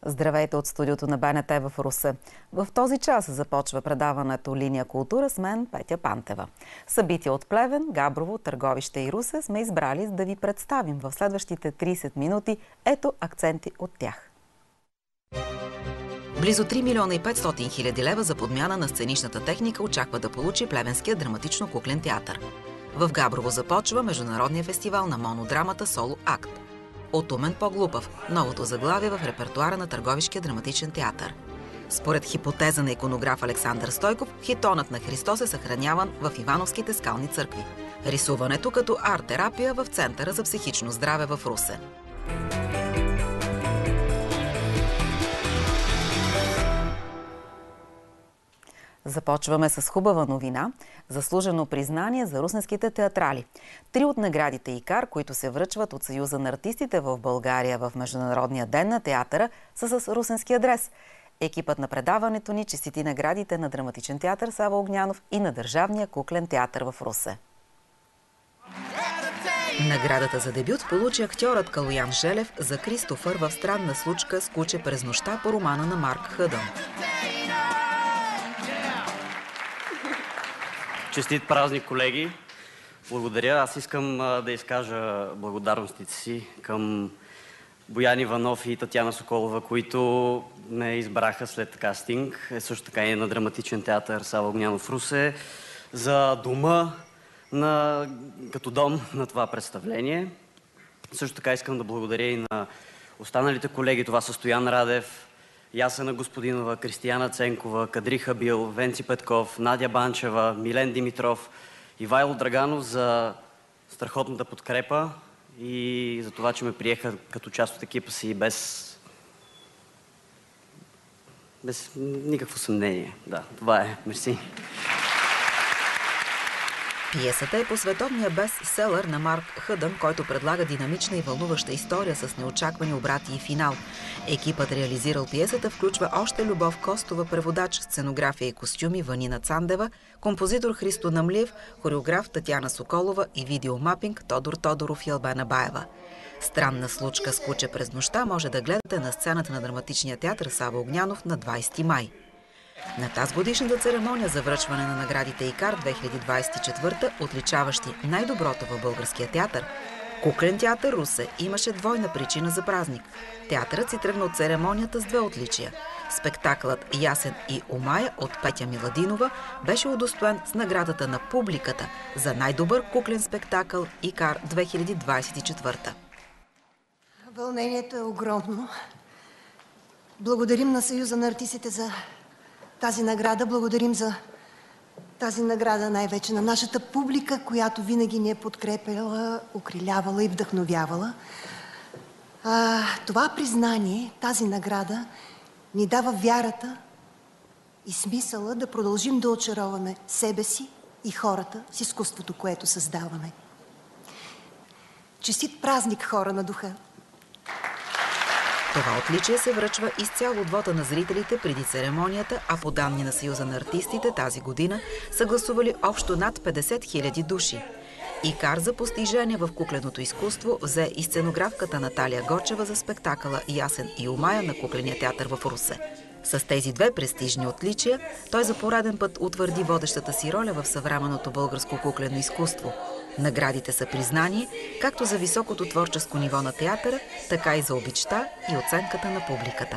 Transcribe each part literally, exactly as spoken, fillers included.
Здравейте от студиото на Б Н Т в Русе. В този час започва предаването Линия култура с мен, Петя Пантева. Събития от Плевен, Габрово, Търговище и Русе сме избрали да ви представим в следващите трийсет минути. Ето акценти от тях. Близо три милиона и петстотин хиляди лева за подмяна на сценичната техника очаква да получи Плевенския драматично-куклен театър. В Габрово започва Международния фестивал на монодрамата Соло Акт. От умен по-глупав – новото заглавие в репертуара на Търговишкия драматичен театър. Според хипотеза на иконограф Александър Стойков, хитонът на Христос е съхраняван в Ивановските скални църкви. Рисуването като арт-терапия в Центъра за психично здраве в Русе. Започваме с хубава новина – заслужено признание за русненските театрали. Три от наградите ИКАР, които се връчват от Съюза на артистите в България в Международния ден на театъра, са с русенски адрес. Екипът на предаването ни честити наградите на Драматичен театър Сава Огнянов и на Държавния куклен театър в Русе. Наградата за дебют получи актьорът Калоян Желев за Кристофър в Странна случка с куче през нощта по романа на Марк Хъдън. Честит празник, колеги! Благодаря. Аз искам а, да изкажа благодарностите си към Боян Иванов и Татяна Соколова, които ме избраха след кастинг. Е, също така и на Драматичен театър Сава Огнянов в Русе за дома на, като дом на това представление. Също така искам да благодаря и на останалите колеги. Това са Стоян Радев, Ясена Господинова, Кристияна Ценкова, Кадри Хабил, Венци Петков, Надя Банчева, Милен Димитров, Ивайло Драганов за страхотната подкрепа и за това, че ме приеха като част от екипа си без, без никакво съмнение. Да, това е. Мерси. Пиесата е по световния бестселър на Марк Хъдън, който предлага динамична и вълнуваща история с неочаквани обрати и финал. Екипът, реализирал пиесата, включва още Любов Костова, преводач, сценография и костюми Ванина Цандева, композитор Христо Намлиев, хореограф Татяна Соколова и видеомапинг Тодор Тодоров и Албена Баева. Странна случка с куче през нощта може да гледате на сцената на Драматичния театър Сава Огнянов на двайсети май. На тази годишната церемония за връчване на наградите ИКАР две хиляди двайсет и четвърта, отличаващи най-доброто в българския театър, Куклен театър Русе имаше двойна причина за празник. Театърът си тръгна от церемонията с две отличия. Спектаклът Ясен и Омая от Петя Миладинова беше удостоен с наградата на публиката за най-добър куклен спектакъл ИКАР две хиляди двайсет и четвърта. Вълнението е огромно. Благодарим на Съюза на артистите за тази награда. Благодарим за тази награда най-вече на нашата публика, която винаги ни е подкрепяла, укрилявала и вдъхновявала. А, това признание, тази награда ни дава вярата и смисъла да продължим да очароваме себе си и хората с изкуството, което създаваме. Честит празник, хора на духа! Това отличие се връчва изцяло от вота на зрителите преди церемонията, а по данни на Съюза на артистите тази година са гласували общо над петдесет хиляди души. ИКАР за постижение в кукленото изкуство взе и сценографката Наталия Гочева за спектакъла Ясен и Омая на Кукления театър в Русе. С тези две престижни отличия той за пореден път утвърди водещата си роля в съвременното българско куклено изкуство. Наградите са признание както за високото творческо ниво на театъра, така и за обичта и оценката на публиката.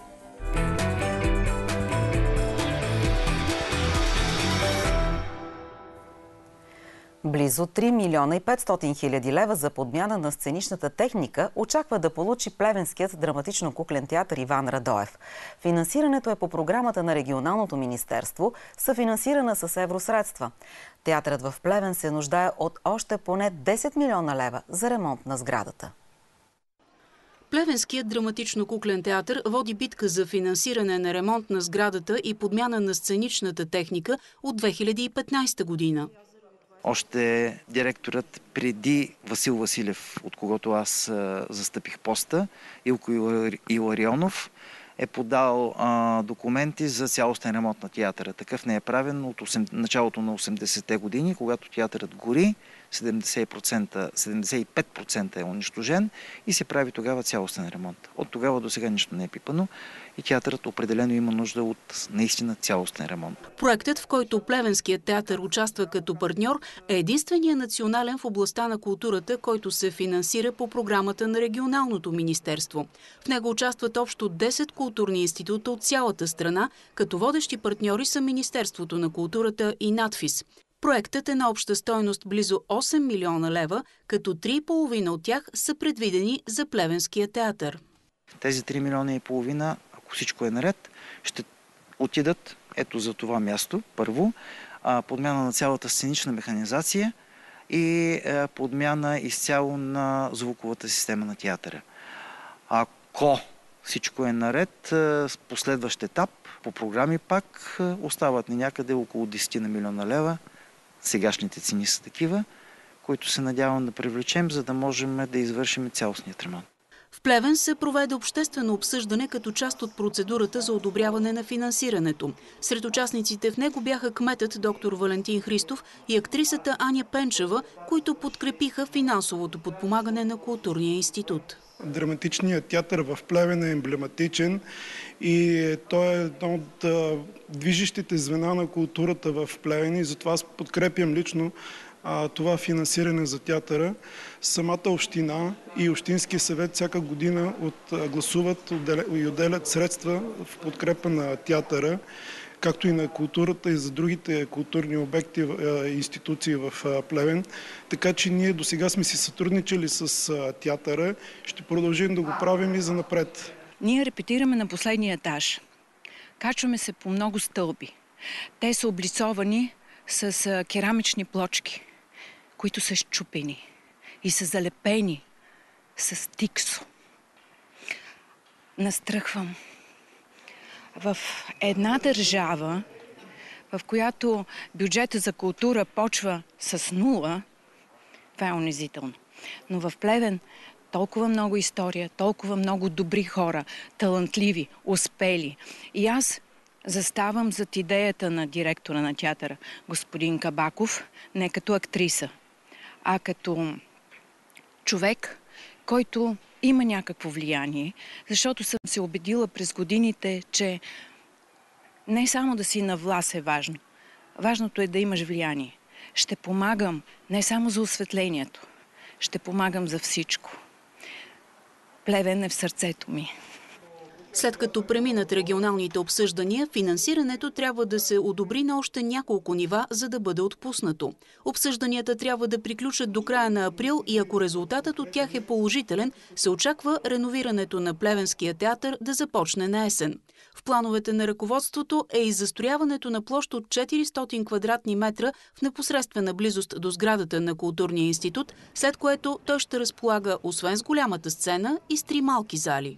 Близо три милиона и петстотин хиляди лева за подмяна на сценичната техника очаква да получи Плевенският драматично-куклен театър Иван Радоев. Финансирането е по програмата на Регионалното министерство, съфинансирана с евросредства. Театърът в Плевен се нуждае от още поне десет милиона лева за ремонт на сградата. Плевенският драматично-куклен театър води битка за финансиране на ремонт на сградата и подмяна на сценичната техника от две хиляди и петнайсета година. Още директорът преди Васил Василев, от когото аз а, застъпих поста, Илко Иларионов, е подал а, документи за цялостен ремонт на театъра. Такъв не е правен от началото на осемдесетте години, когато театърът гори. седемдесет процента, седемдесет и пет процента е унищожен и се прави тогава цялостен ремонт. От тогава до сега нищо не е пипано и театърът определено има нужда от наистина цялостен ремонт. Проектът, в който Плевенският театър участва като партньор, е единствения национален в областта на културата, който се финансира по програмата на Регионалното министерство. В него участват общо десет културни института от цялата страна, като водещи партньори са Министерството на културата и надфис. Проектът е на обща стойност близо осем милиона лева, като три и половина от тях са предвидени за Плевенския театър. Тези три милиона и половина, ако всичко е наред, ще отидат ето за това място, първо, подмяна на цялата сценична механизация и подмяна изцяло на звуковата система на театъра. Ако всичко е наред, последващ етап по програми пак остават ни някъде около десет милиона лева. Сегашните цени са такива, които се надявам да привлечем, за да можем да извършим цялостният ремонт. В Плевен се проведе обществено обсъждане като част от процедурата за одобряване на финансирането. Сред участниците в него бяха кметът доктор Валентин Христов и актрисата Аня Пенчева, които подкрепиха финансовото подпомагане на Културния институт. Драматичният театър в Плевен е емблематичен и той е едно от движещите звена на културата в Плевен и затова аз подкрепям лично това финансиране за театъра. Самата община и Общинския съвет всяка година от, гласуват и отделят средства в подкрепа на театъра, както и на културата и за другите културни обекти и институции в Плевен. Така че ние до сега сме си сътрудничали с театъра, ще продължим да го правим и занапред. Ние репетираме на последния етаж. Качваме се по много стълби. Те са облицовани с керамични плочки, които са счупени и са залепени с тиксо. Настръхвам. В една държава, в която бюджета за култура почва с нула, това е унизително. Но в Плевен толкова много история, толкова много добри хора, талантливи, успели. И аз заставам зад идеята на директора на театъра, господин Кабаков, не като актриса, а като човек, който има някакво влияние, защото съм се убедила през годините, че не само да си на власт е важно. Важното е да имаш влияние. Ще помагам не само за осветлението, ще помагам за всичко. Плевен е в сърцето ми. След като преминат регионалните обсъждания, финансирането трябва да се одобри на още няколко нива, за да бъде отпуснато. Обсъжданията трябва да приключат до края на април и ако резултатът от тях е положителен, се очаква реновирането на Плевенския театър да започне на есен. В плановете на ръководството е и застрояването на площ от четиристотин квадратни метра в непосредствена близост до сградата на Културния институт, след което той ще разполага освен с голямата сцена и с три малки зали.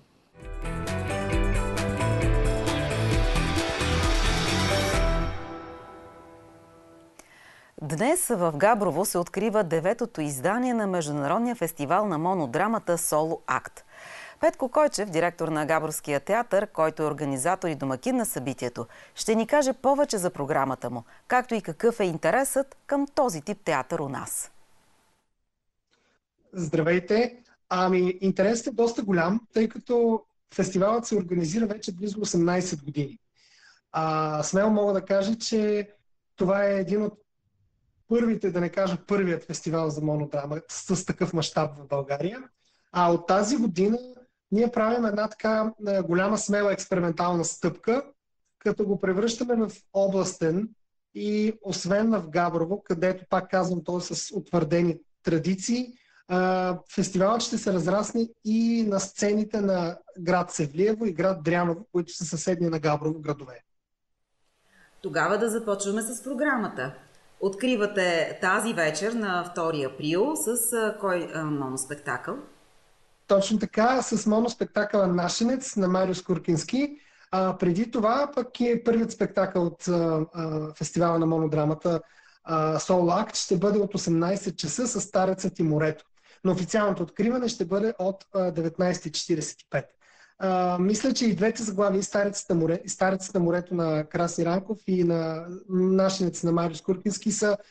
Днес в Габрово се открива деветото издание на Международния фестивал на монодрамата Соло Акт. Петко Койчев, директор на Габровския театър, който е организатор и домакин на събитието, ще ни каже повече за програмата му, както и какъв е интересът към този тип театър у нас. Здравейте! Ами, интересът е доста голям, тъй като фестивалът се организира вече близо осемнайсет години. А, смело мога да кажа, че това е един от първите, да не кажа първият фестивал за монодрама с такъв мащаб в България. А от тази година ние правим една така голяма смела експериментална стъпка, като го превръщаме в областен и освен в Габрово, където, пак казвам, той е с утвърдени традиции, фестивалът ще се разрасне и на сцените на град Севлиево и град Дряново, които са съседни на Габрово градове. Тогава да започваме с програмата. Откривате тази вечер на втори април с а, кой а, моноспектакъл? Точно така, с моноспектакъла Нашенец на Марио Скуркински. А, преди това пък е първият спектакъл от а, а, фестивала на монодрамата Соло Акт. Ще бъде от осемнайсет часа с Старецът и морето. Но официалното откриване ще бъде от а, деветнайсет и четирийсет и пет. Uh, мисля, че и двете заглави, и Старецът на, море, и Старецът на морето на Краси Ранков и на Нашенец на Марио Скуркински са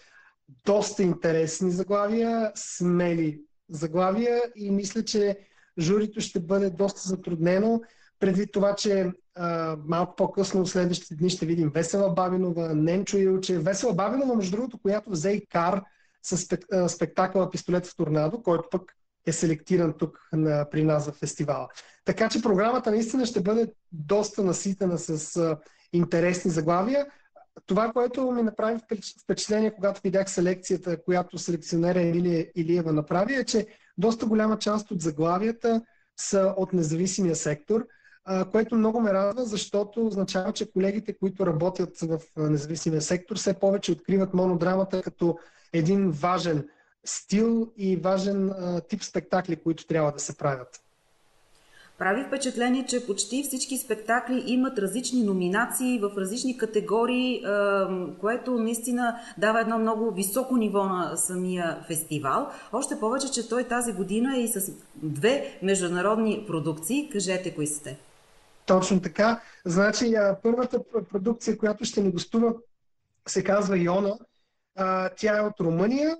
доста интересни заглавия, смели заглавия и мисля, че журито ще бъде доста затруднено, предвид това, че а, малко по-късно в следващите дни ще видим Весела Бабинова, Ненчо Илче. Весела Бабинова, между другото, която взе и кар с спек, спектакъла Пистолет в торнадо, който пък е селектиран тук на, при нас в фестивала. Така че програмата наистина ще бъде доста наситена с а, интересни заглавия. Това, което ми направи впечатление, когато видях селекцията, която селекционера Емилия Илиева направи, е, че доста голяма част от заглавията са от независимия сектор, което много ме радва, защото означава, че колегите, които работят в независимия сектор, все повече откриват монодрамата като един важен стил и важен тип спектакли, които трябва да се правят. Прави впечатление, че почти всички спектакли имат различни номинации в различни категории, което наистина дава едно много високо ниво на самия фестивал. Още повече, че той тази година е и с две международни продукции. Кажете, кои сте? Точно така. Значи, първата продукция, която ще ни гостува, се казва Йона. Тя е от Румъния.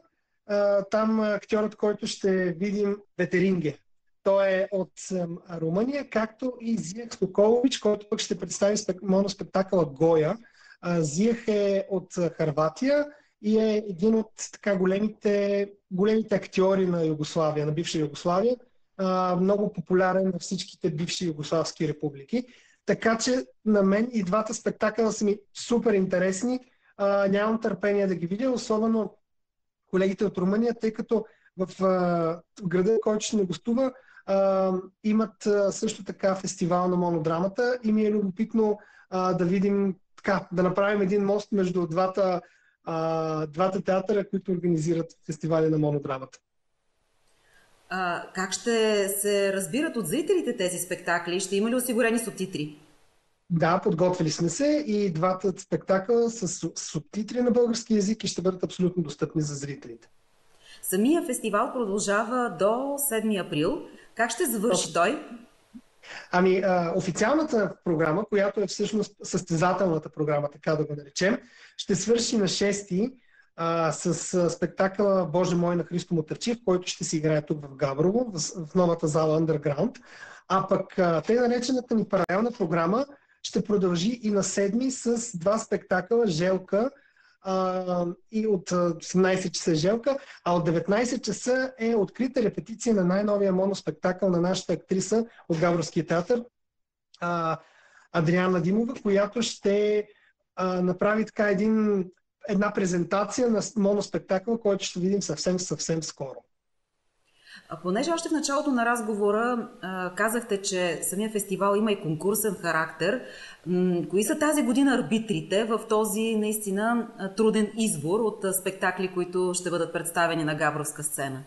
Там актьорът, който ще видим, Ветеринге. Той е от Румъния, както и Зиех Соколович, който пък ще представи моноспектакъла Гоя. Зиех е от Хърватия и е един от така големите, големите актьори на Югославия, на бивша Югославия. Много популярен на всичките бивши югославски републики. Така че на мен и двата спектакъла са ми супер интересни. Нямам търпение да ги видя, особено колегите от Румъния, тъй като в града, който ще не гостува, Uh, имат uh, също така фестивал на монодрамата и ми е любопитно uh, да видим, така, да направим един мост между двата, uh, двата театъра, които организират фестивали на монодрамата. Uh, как ще се разбират от зрителите тези спектакли? Ще има ли осигурени субтитри? Да, подготвили сме се и двата спектакъла с субтитри на български език и ще бъдат абсолютно достъпни за зрителите. Самия фестивал продължава до седми април. Как ще завърши той? Ами, а, официалната програма, която е всъщност състезателната програма, така да го наречем, ще свърши на шести а, с а, спектакъла Боже мой на Христо Мутърчиев, който ще се играе тук в Габрово, в, в новата зала Underground. А пък а, тъй наречената ни паралелна програма ще продължи и на седми с два спектакъла Желка, Uh, и от осемнайсет часа Желка, а от деветнайсет часа е открита репетиция на най-новия моноспектакъл на нашата актриса от Габровския театър, uh, Адриана Димова, която ще uh, направи така един, една презентация на моноспектакъл, който ще видим съвсем, съвсем скоро. А понеже още в началото на разговора а, казахте, че самия фестивал има и конкурсен характер, м- кои са тази година арбитрите в този наистина труден избор от а, спектакли, които ще бъдат представени на габровска сцена?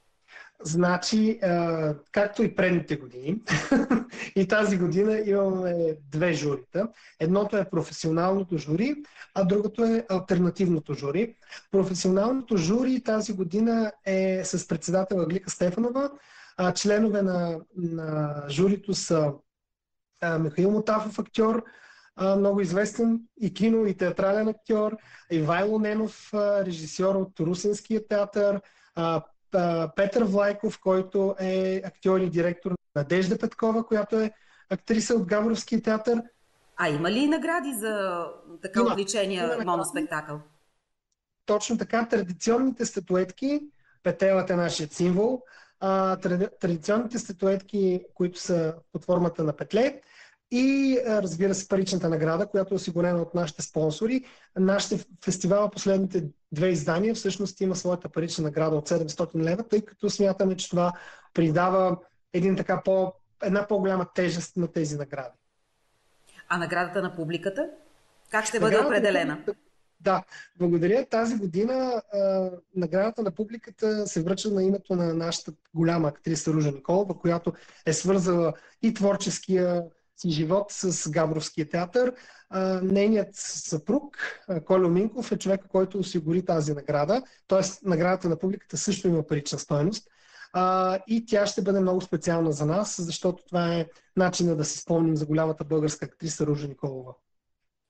Значи, а, както и предните години, и тази година имаме две журита. Едното е професионалното жури, а другото е алтернативното жури. Професионалното жури тази година е с председател Аглика Стефанова. А, членове на, на журито са а, Михаил Мотафов, актьор, а, много известен и кино, и театрален актьор, Ивайло Ненов, а, режисьор от Русенския театър, а, Петър Влайков, който е актьор и директор на Надежда Петкова, която е актриса от Габровския театър. А има ли награди за така има, отличения има моноспектакъл? Точно така. Традиционните статуетки, петелът е нашият символ, а, традиционните статуетки, които са под формата на петле, и разбира се паричната награда, която е осигурена от нашите спонсори. Нашите фестивала, последните две издания, всъщност има своята парична награда от седемстотин лева, тъй като смятаме, че това придава един така по, една по-голяма тежест на тези награди. А наградата на публиката? Как ще бъде определена? Да, благодаря. Тази година а, наградата на публиката се връча на името на нашата голяма актриса Ружа Николова, която е свързала и творческия си живот с Габровския театър. А, нейният съпруг, Колю Минков, е човека, който осигури тази награда. Тоест, наградата на публиката също има парична стойност. А, и тя ще бъде много специална за нас, защото това е начинът да си спомним за голямата българска актриса Ружа Николова.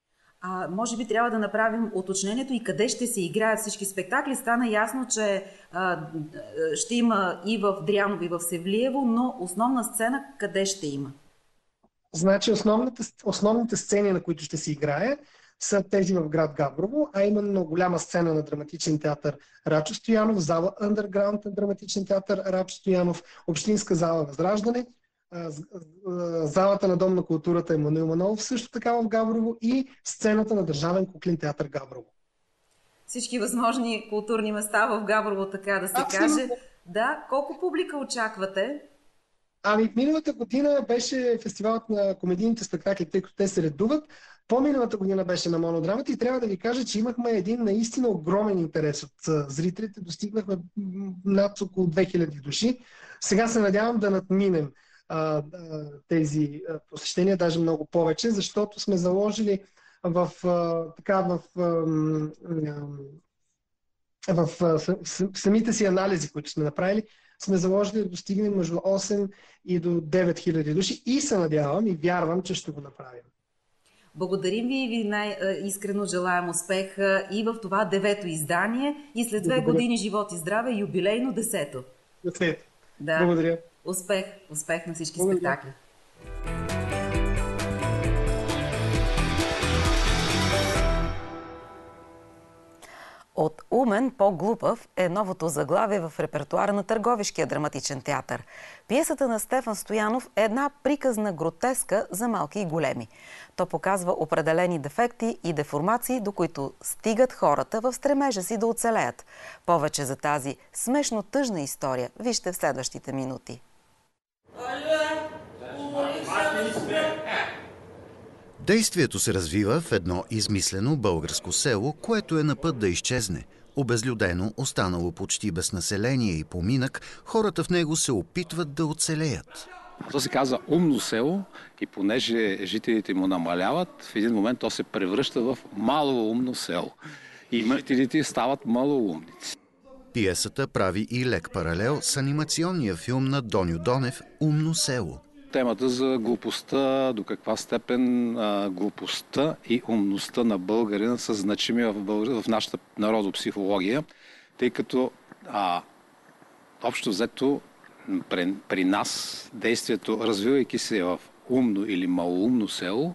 А, може би трябва да направим уточнението и къде ще се играят всички спектакли. Стана ясно, че а, ще има и в Дряново, и в Севлиево, но основна сцена къде ще има? Значи основните, основните сцени, на които ще се играе, са тези в град Габрово, а именно голяма сцена на драматичен театър Рачо Стоянов, зала Underground на драматичен театър Рачо Стоянов, общинска зала Възраждане, залата на Дом на културата Емануил Манолов също така в Габрово и сцената на Държавен куклен театър Габрово. Всички възможни културни места в Габрово, така да се Абсолютно. каже. Да, колко публика очаквате? Ами, миналата година беше фестивалът на комедийните спектакли, тъй като те се редуват. По-миналата година беше на Монодрамата и трябва да ви кажа, че имахме един наистина огромен интерес от зрителите. Достигнахме над около две хиляди души. Сега се надявам да надминем а, тези посещения, даже много повече, защото сме заложили в, а, така, в, а, в, в, в самите си анализи, които сме направили, сме заложили да достигнем между осем и до девет хиляди души и се надявам и вярвам, че ще го направим. Благодарим ви и ви най-искрено желаем успех и в това девето издание и след две Благодаря. години живот и здраве, юбилейно десето. Десето. Да. Благодаря. Успех, успех на всички Благодаря. спектакли. От умен по-глупав е новото заглавие в репертуара на Търговишкия драматичен театър. Пиесата на Стефан Стоянов е една приказна гротеска за малки и големи. То показва определени дефекти и деформации, до които стигат хората в стремежа си да оцелеят. Повече за тази смешно тъжна история вижте в следващите минути. Действието се развива в едно измислено българско село, което е на път да изчезне. Обезлюдено, останало почти без население и поминък, хората в него се опитват да оцелеят. То се казва умно село и понеже жителите му намаляват, в един момент то се превръща в малоумно село. И жителите стават малоумници. Пиесата прави и лек паралел с анимационния филм на Доню Донев «Умно село». Темата за глупостта, до каква степен а, глупостта и умността на българина са значими в, българ... в нашата народопсихология, тъй като а, общо взето при, при нас действието, развивайки се в умно или малоумно село,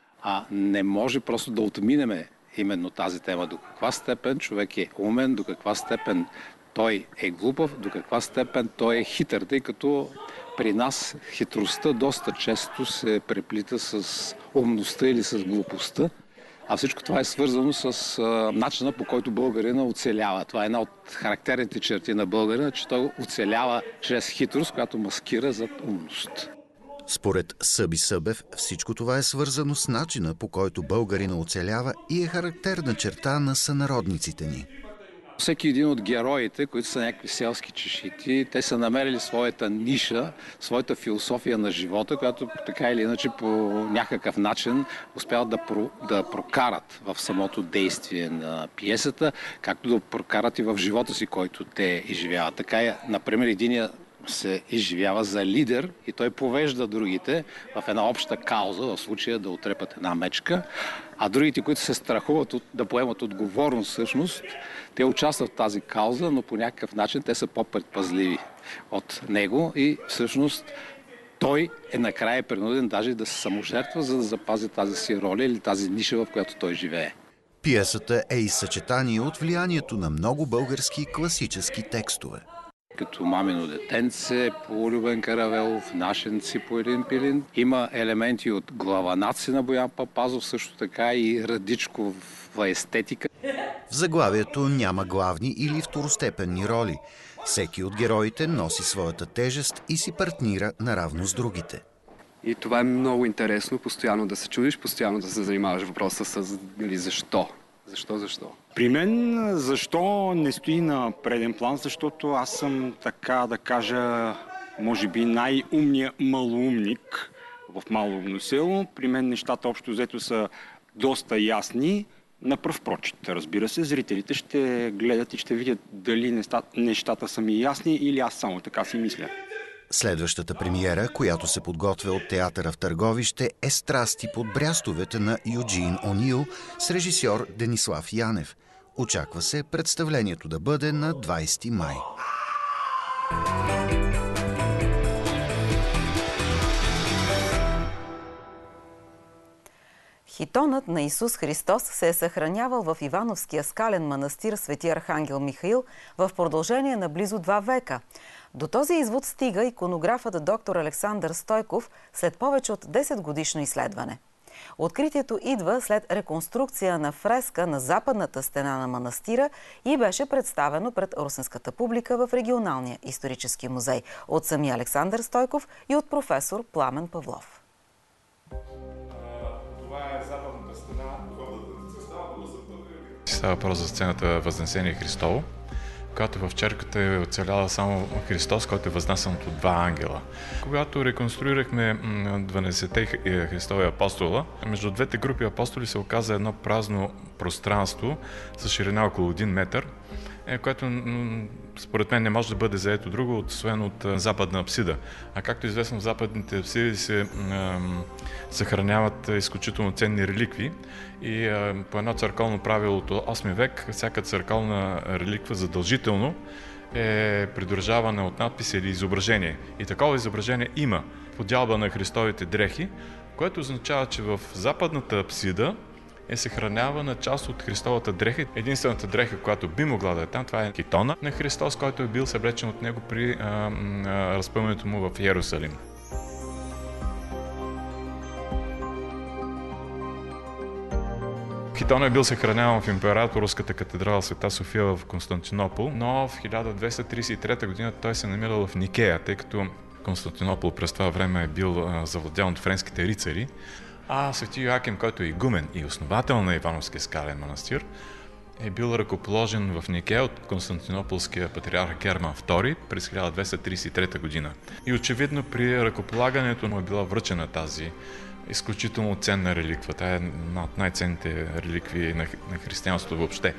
а не може просто да отминеме именно тази тема. До каква степен човек е умен, до каква степен той е глупав, до каква степен той е хитър, тъй като при нас хитростта доста често се преплита с умността или с глупостта, а всичко това е свързано с а, начина, по който българина оцелява. Това е една от характерните черти на българина, че той оцелява чрез хитрост, която маскира зад умност. Според Съби Събев, всичко това е свързано с начина, по който българина оцелява и е характерна черта на сънародниците ни. Всеки един от героите, които са някакви селски чешити, те са намерили своята ниша, своята философия на живота, която така или иначе по някакъв начин успяват да, про, да прокарат в самото действие на пиесата, както да прокарат и в живота си, който те изживяват. Така, например, единия се изживява за лидер и той повежда другите в една обща кауза, в случая да отрепат една мечка, а другите, които се страхуват от, да поемат отговорност всъщност, те участват в тази кауза, но по някакъв начин те са по-предпазливи от него и всъщност той е накрая принуден даже да се саможертва, за да запази тази си роля или тази ниша, в която той живее. Пиесата е и съчетание от влиянието на много български класически текстове. Като Мамино детенце, по Любен Каравелов, Нашенци по Елин Пилин. Има елементи от Главанаци на Боян Папазов, също така и Радичкова естетика. В заглавието няма главни или второстепенни роли. Всеки от героите носи своята тежест и си партнира наравно с другите. И това е много интересно, постоянно да се чудиш, постоянно да се занимаваш въпроса с нали, защо. Защо, защо? При мен защо не стои на преден план, защото аз съм, така да кажа, може би най-умният малоумник в малоумно село. При мен нещата общо взето са доста ясни. На пръв прочит, разбира се, зрителите ще гледат и ще видят дали нещата са ми ясни или аз само така си мисля. Следващата премиера, която се подготвя от театъра в Търговище, е "Страсти под брястовете" на Юджин Онил с режисьор Денислав Янев. Очаква се представлението да бъде на двайсети май. Хитонът на Исус Христос се е съхранявал в Ивановския скален манастир Свети Архангел Михаил в продължение на близо два века. До този извод стига иконографът доктор Александър Стойков след повече от десет годишно изследване. Откритието идва след реконструкция на фреска на западната стена на манастира и беше представено пред русенската публика в регионалния исторически музей от самия Александър Стойков и от професор Пламен Павлов. Това е западната стена. Става въпрос за сцената Възнесение Христово, когато в черквата е оцеляла само Христос, който е възнасен от два ангела. Когато реконструирахме дванайсетте Христови апостола, между двете групи апостоли се оказа едно празно пространство с ширина около един метър, което според мен не може да бъде заето друго, освен от западна апсида. А както известно, в западните апсиди се е, съхраняват изключително ценни реликви и е, по едно църковно правило от осми век, всяка църковна реликва задължително е придружавана от надпис или изображение. И такова изображение има подялба на Христовите дрехи, което означава, че в западната апсида е съхранявана част от Христовата дреха. Единствената дреха, която би могла да е там, това е хитона на Христос, който е бил съблечен от него при а, а, разпъването му в Йерусалим. Хитона е бил съхраняван в императорската катедрала Света София в Константинопол, но в хиляда двеста тридесет и трета година той се намирал в Никея, тъй като Константинопол през това време е бил а, завладян от френските рицари. А свети Йоаким, който е игумен и основател на Ивановския скален манастир, е бил ръкоположен в Никея от константинополския патриарх Герман втори през хиляда двеста тридесет и трета година. И очевидно при ръкополагането му е била връчена тази изключително ценна реликва. Тя е една от най-ценните реликви на, на християнството въобще.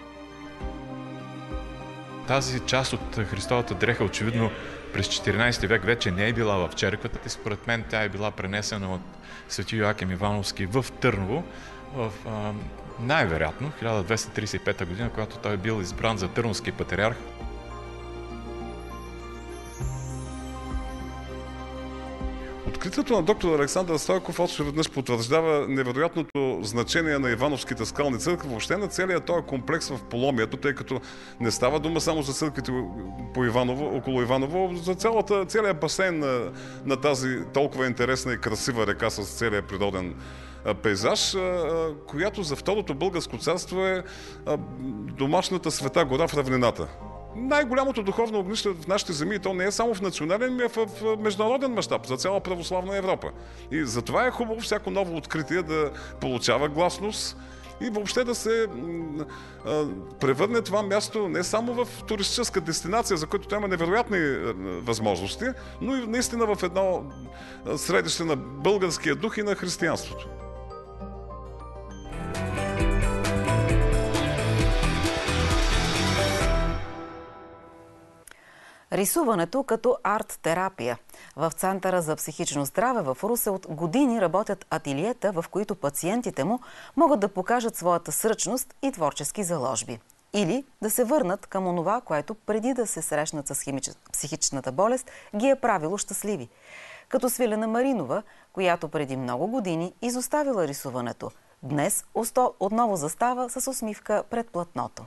Тази част от Христовата дреха очевидно през четиринайсети век вече не е била в черквата и според мен тя е била пренесена от свети Йоаким Ивановски в Търново в а, най-вероятно хиляда двеста тридесет и пета година, когато той е бил избран за търновски патриарх. Откритието на доктор Александър Стойков още веднъж потвърждава невероятното значение на Ивановските скални църкви, въобще на целият този комплекс в Поломието, тъй като не става дума само за църквите по Иваново, около Иваново, за цялата, целият басейн на, на тази толкова интересна и красива река с целият природен пейзаж, която за Второто българско царство е домашната Света гора в равнината. Най-голямото духовно огнище в нашите земи, и то не е само в национален, а в международен мащаб за цяла православна Европа. И затова е хубаво всяко ново откритие да получава гласност и въобще да се а, превърне това място не само в туристическа дестинация, за което има невероятни а, възможности, но и наистина в едно средище на българския дух и на християнството. Рисуването като арт-терапия. В Центъра за психично здраве в Русе от години работят ателиета, в които пациентите му могат да покажат своята сръчност и творчески заложби. Или да се върнат към онова, което преди да се срещнат с химич... психичната болест, ги е правило щастливи. Като Свилена Маринова, която преди много години изоставила рисуването. Днес отново застава с усмивка пред платното.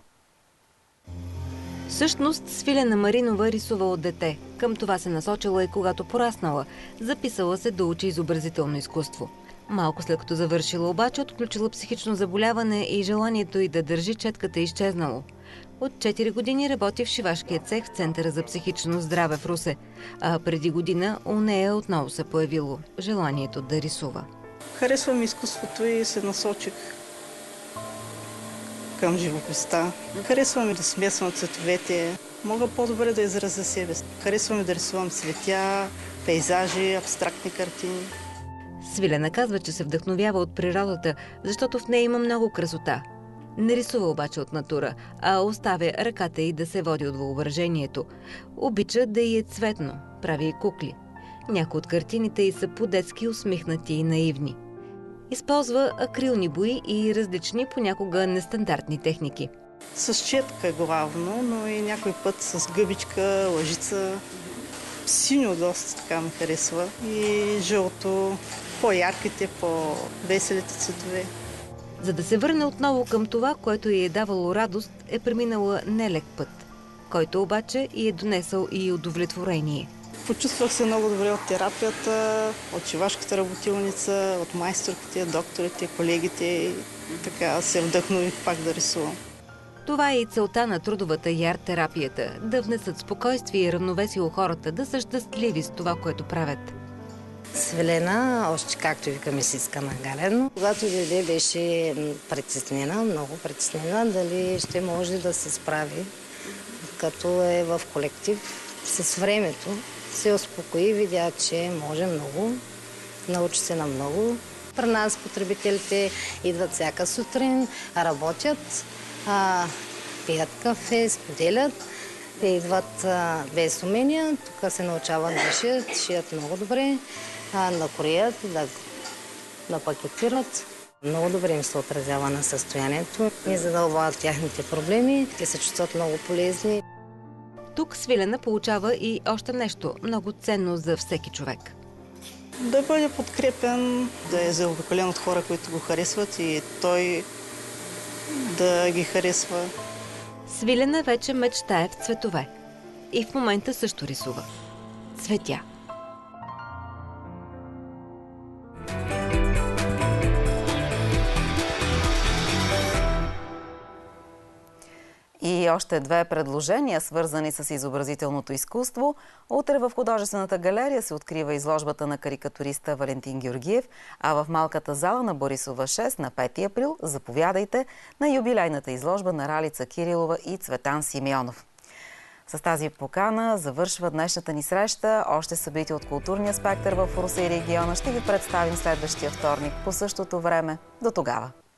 Всъщност, Свилена Маринова рисува от дете. Към това се насочила и когато пораснала. Записала се да учи изобразително изкуство. Малко след като завършила обаче, отключила психично заболяване и желанието й да държи четката изчезнало. От четири години работи в шивашкия цех в Центъра за психично здраве в Русе. А преди година у нея отново се появило желанието да рисува. Харесвам изкуството и се насочих към живописта. Харесвам да смесвам цветовете. Мога по-добре да изразя себе си. Харесвам да рисувам цветя, пейзажи, абстрактни картини. Свилена казва, че се вдъхновява от природата, защото в нея има много красота. Не рисува обаче от натура, а оставя ръката й да се води от въображението. Обича да й е цветно, Прави и кукли. Някои от картините й са по-детски усмихнати и наивни. Използва акрилни бои и различни, понякога нестандартни техники. С четка главно, но и някой път с гъбичка, лъжица. Синьо доста така ми харесва и жълто, по-ярките, по-веселите цветове. За да се върне отново към това, което й е давало радост, е преминала нелек път, който обаче й е донесъл и удовлетворение. Почувствах се много добре от терапията, от шивашката работилница, от майсторките, докторите, колегите и така се вдъхнових пак да рисувам. Това е и целта на трудовата и арт-терапията – да внесат спокойствие и равновесие у хората, да са щастливи с това, което правят. Свилена, още както викаме си иска на Гален. Когато дойде, беше притеснена, много притеснена, дали ще може да се справи, като е в колектив. С времето се успокои, видя, че може много, научи се на много. При нас потребителите идват всяка сутрин, работят, а, пият кафе, споделят. Те идват а, без умения, тук се научават да шият, шият много добре, а, да кроят, да, да пакетират. Много добре им се отразява на състоянието и задълбават тяхните проблеми. Те се чувстват много полезни. Тук Свилена получава и още нещо много ценно за всеки човек. Да бъде подкрепен, да е заобиколен от хора, които го харесват и той да ги харесва. Свилена вече мечтае в цветове. И в момента също рисува. Цветя. И още две предложения, свързани с изобразителното изкуство. Утре в художествената галерия се открива изложбата на карикатуриста Валентин Георгиев, а в малката зала на Борисова шест на пети април заповядайте на юбилейната изложба на Ралица Кирилова и Цветан Симеонов. С тази покана завършва днешната ни среща. Още събития от културния спектър в Русе и региона ще ви представим следващия вторник по същото време. До тогава!